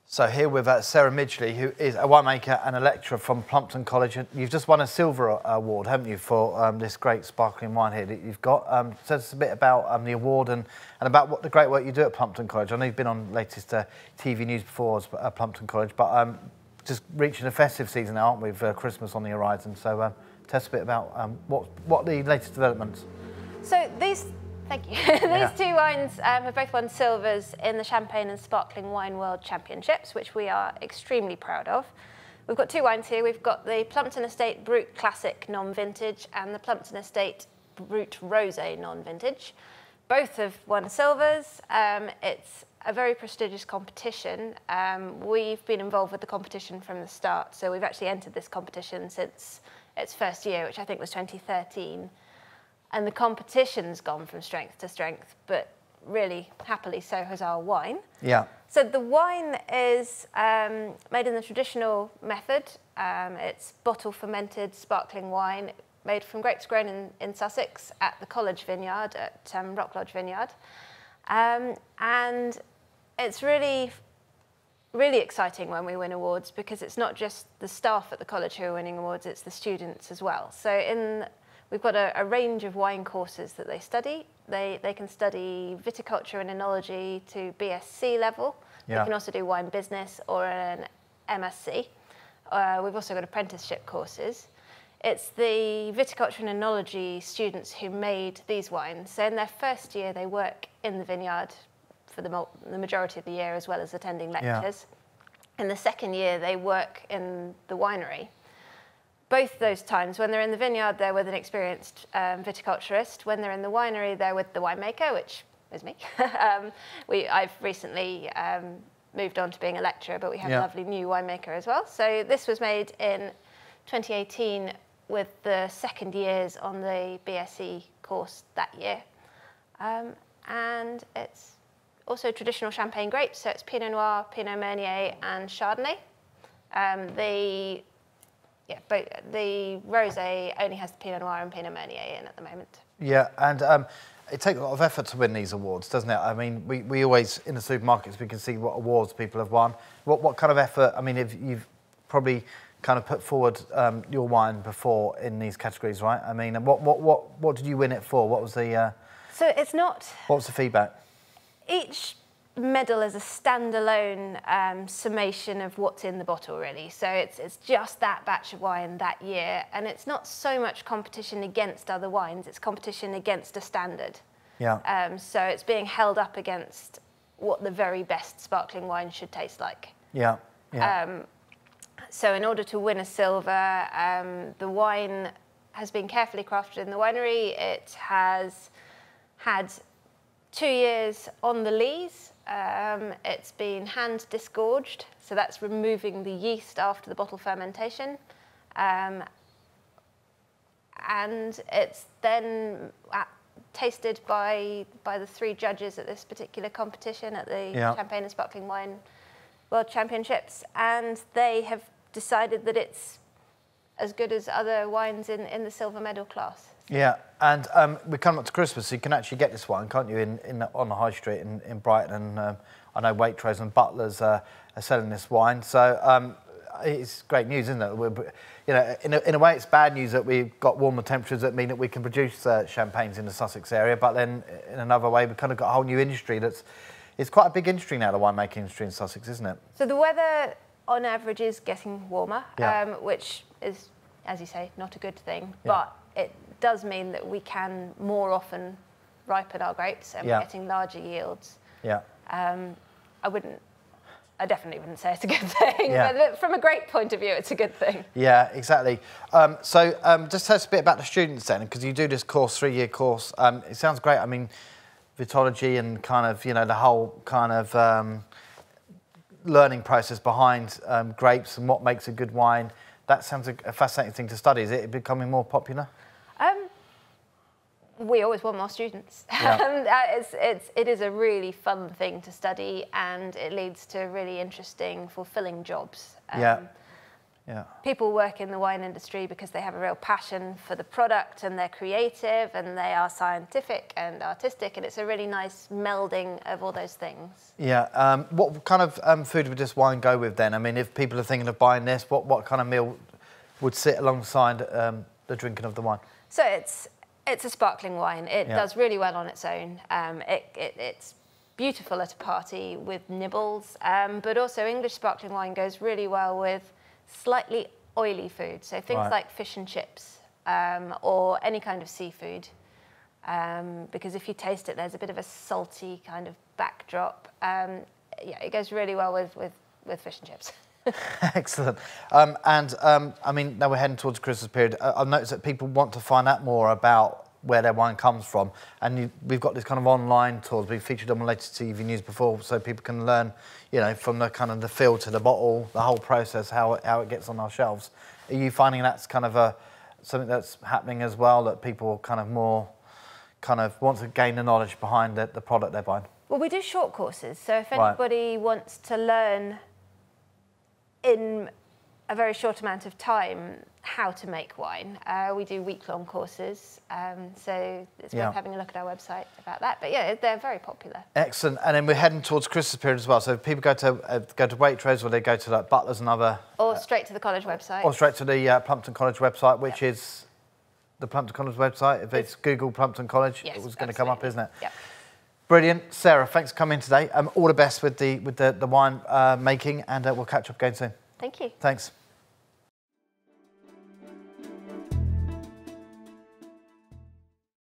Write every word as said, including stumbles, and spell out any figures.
So here with uh, Sarah Midgley, who is a winemaker and a lecturer from Plumpton College. You've just won a silver award, haven't you, for um, this great sparkling wine here that you've got. Um, tell us a bit about um, the award and, and about what the great work you do at Plumpton College. I know you've been on latest uh, T V news before at Plumpton College, but um, just reaching a festive season now, aren't we, with uh, Christmas on the horizon. So um, tell us a bit about um, what, what the latest developments. So these... Thank you. These yeah. two wines um, have both won silvers in the Champagne and Sparkling Wine World Championships, which we are extremely proud of. We've got two wines here. We've got the Plumpton Estate Brut Classic Non-Vintage and the Plumpton Estate Brut Rosé Non-Vintage. Both have won silvers. Um, it's a very prestigious competition. Um, we've been involved with the competition from the start, so we've actually entered this competition since its first year, which I think was twenty thirteen. And the competition's gone from strength to strength, but really, happily, so has our wine. Yeah. So the wine is um, made in the traditional method. Um, it's bottle-fermented sparkling wine made from grapes grown in, in Sussex at the College Vineyard, at um, Rock Lodge Vineyard. Um, and it's really, really exciting when we win awards, because it's not just the staff at the college who are winning awards, it's the students as well. So in We've got a, a range of wine courses that they study. They, they can study viticulture and enology to B S c level. Yeah. They can also do wine business or an M S c. Uh, we've also got apprenticeship courses. It's the viticulture and enology students who made these wines. So in their first year, they work in the vineyard for the, the majority of the year, as well as attending lectures. Yeah. In the second year, they work in the winery. Both those times, when they're in the vineyard, they're with an experienced um, viticulturist. When they're in the winery, they're with the winemaker, which is me. um, we, I've recently um, moved on to being a lecturer, but we have yeah. a lovely new winemaker as well. So this was made in twenty eighteen with the second years on the B S c course that year. Um, and it's also traditional Champagne grapes, so it's Pinot Noir, Pinot Meunier, and Chardonnay. Um, the Yeah, but the rosé only has the Pinot Noir and Pinot Meunier in at the moment. Yeah, and um, it takes a lot of effort to win these awards, doesn't it? I mean, we, we always, in the supermarkets, we can see what awards people have won. What what kind of effort, I mean, if you've probably kind of put forward um, your wine before in these categories, right? I mean, what what what, what did you win it for? What was the... Uh, so it's not... What was the feedback? Each medal is a standalone um, summation of what's in the bottle, really. So it's, it's just that batch of wine that year, and it's not so much competition against other wines, it's competition against a standard. Yeah. Um, so it's being held up against what the very best sparkling wine should taste like. Yeah, yeah. Um, so in order to win a silver, um, the wine has been carefully crafted in the winery. It has had two years on the lees. Um, it's been hand disgorged, so that's removing the yeast after the bottle fermentation. Um, and it's then at, tasted by, by the three judges at this particular competition at the yeah. Champagne and Sparkling Wine World Championships, and they have decided that it's as good as other wines in, in the silver medal class. Yeah, and um, we're coming up to Christmas, so you can actually get this wine, can't you, in, in the, on the high street in, in Brighton. And um, I know Waitrose and Butlers uh, are selling this wine, so um, it's great news, isn't it? We're, you know, in a, in a way, it's bad news that we've got warmer temperatures that mean that we can produce uh, champagnes in the Sussex area, but then in another way, we've kind of got a whole new industry that's it's quite a big industry now, the winemaking industry in Sussex, isn't it? So the weather, on average, is getting warmer, yeah. um, which is, as you say, not a good thing, yeah. but it does mean that we can more often ripen our grapes and yeah. we're getting larger yields. Yeah. Um, I wouldn't, I definitely wouldn't say it's a good thing, yeah. but from a grape point of view, it's a good thing. Yeah, exactly. Um, so um, just tell us a bit about the students then, because you do this course, three-year course. Um, it sounds great. I mean, vitology and kind of, you know, the whole kind of um, learning process behind um, grapes and what makes a good wine. That sounds a, a fascinating thing to study. Is it becoming more popular? Um, we always want more students. Yeah. um, it's, it's, it is a really fun thing to study, and it leads to really interesting, fulfilling jobs. Um, yeah. Yeah. People work in the wine industry because they have a real passion for the product and they're creative and they are scientific and artistic, and it's a really nice melding of all those things. Yeah. Um, what kind of um, food would this wine go with then? I mean, if people are thinking of buying this, what, what kind of meal would sit alongside um, the drinking of the wine? So it's it's a sparkling wine. It Yeah. does really well on its own. Um, it, it, it's beautiful at a party with nibbles, um, but also English sparkling wine goes really well with slightly oily food. So things Right. like fish and chips um, or any kind of seafood. Um, because if you taste it, there's a bit of a salty kind of backdrop. Um, yeah, it goes really well with, with, with fish and chips. Excellent. Um, and um, I mean, now we're heading towards the Christmas period. Uh, I've noticed that people want to find out more about where their wine comes from, and you, we've got this kind of online tours. We've featured on the latest T V news before, so people can learn, you know, from the kind of the field to the bottle, the whole process, how it, how it gets on our shelves. Are you finding that's kind of a something that's happening as well, that people kind of more kind of want to gain the knowledge behind the, the product they're buying? Well, we do short courses, so if Right. anybody wants to learn in a very short amount of time how to make wine, uh, we do week-long courses, um, so it's Yeah. worth having a look at our website about that. But yeah, they're very popular. Excellent. And then we're heading towards Christmas period as well. So if people go to uh, go to Waitrose, or they go to like Butlers and other, Or straight to the college website. or straight to the uh, Plumpton College website, which Yep. is the Plumpton College website. If it's Google Plumpton College, Yes, it was going to come up, absolutely. isn't it? Yep. Brilliant, Sarah. Thanks for coming today. Um, all the best with the with the, the wine uh, making, and uh, we'll catch up again soon. Thank you. Thanks.